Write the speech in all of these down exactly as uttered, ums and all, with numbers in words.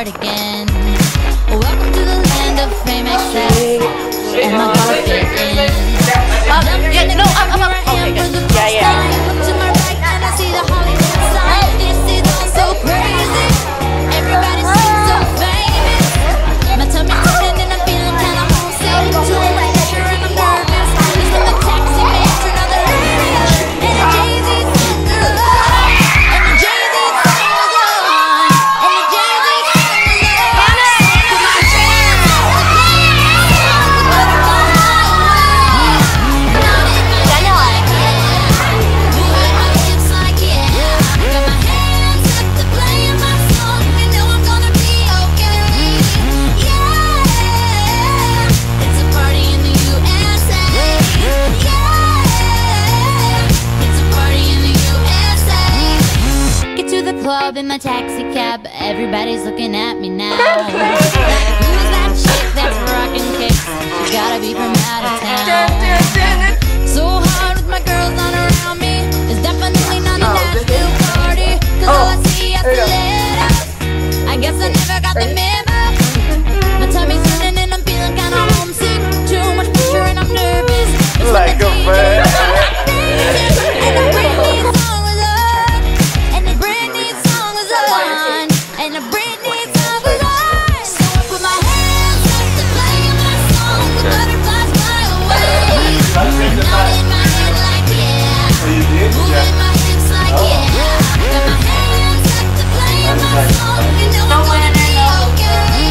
start again. Welcome to the land of fame, excess, and my heart beating. Um, yeah, no, I'm, I'm up. Okay, good. Yeah, yeah. Look to my right and I see the Hollywood sign. This is all so crazy. Everybody seems so famous. My tummy turning and I'm feeling kinda homesick. Too much pressure and I'm nervous. It's when the taxi man turn on the radio and the Jay-Z song was on. And the Jay-Z song was on. And the Jay-Z song was on. Put my hands on the song, but I'm on my way. Not in my head like yeah, moving my hips like yeah. Got my hands up to playing my song. You know I'm gonna be okay. Yeah, it's a party in the U S A. Yeah, it's a party in the U S A. Get to the club in my taxi cab. Everybody's looking at me now. Like, who's that chick that's rocking kicks? She gotta be from out of town. So hard with my girls not around me. It's definitely not a Nashville party. Cause all I see is stilettos. I guess I never got the memo. My tummy's turning and I'm feeling kinda homesick. Too much pressure and I'm nervous. It's Like a bird. And the Britney song was on. And the Britney song was on. And the Britney song was on. So I put my hands up to playing my song. The butterflies fly away. Not in my head like yeah. Moving my hips like yeah. Got my hands up to playing my song. You know I'm gonna be okay.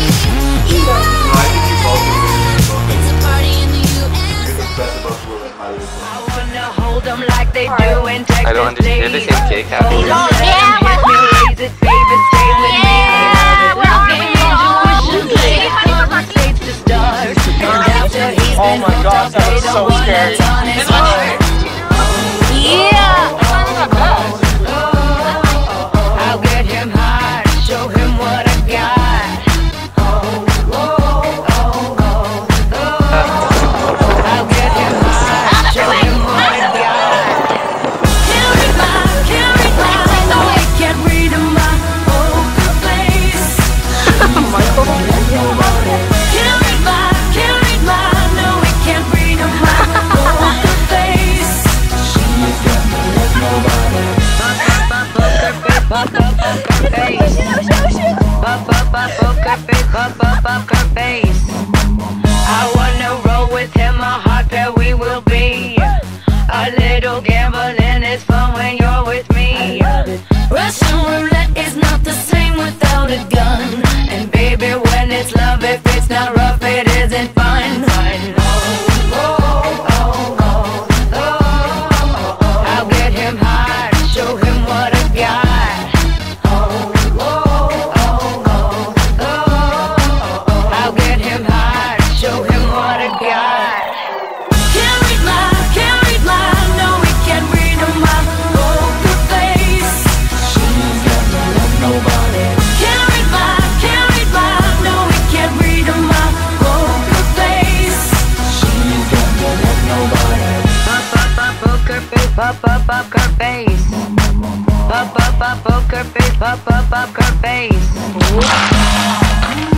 Yeah, it's a party in the U S A. I wanna hold them like they do in Texas. I don't understand. They're the same cake. How do you Oh, yeah, Hit me, raise it, baby, stay with me. Yeah, we're all Give me getting intuition, along. play stage to start. And after he's Oh been my hooked gosh, up, I they was don't so wanna scared. turn his heart. Yeah. I'll get him high, show him what I got. I'll get him high, show him what I got. Can't read my, can't read my, no, I can't read my poker face. Can't read my, can't read my, no, I can't read my poker face. She's got me like nobody. Pop up, poker face. Pop up, poker face. Pop up, poker face. I wanna roll with him, a hot pair we will be. A little gambling is fun when you're with me. Russian roulette is not the same without a gun. And baby, when it's love, if it's not rough, it isn't fun. I'll get him high, show him what I got. I'll get him high, show him what I got. Can't read my, can't read my, no, we can't read my poker face. She's got me like nobody. Can't read my, can't read my, no, we can't read my poker face. She's got me like nobody. Pop up, pop poker face, pop up, poker face. Pop up, pop poker face, pop up, poker face.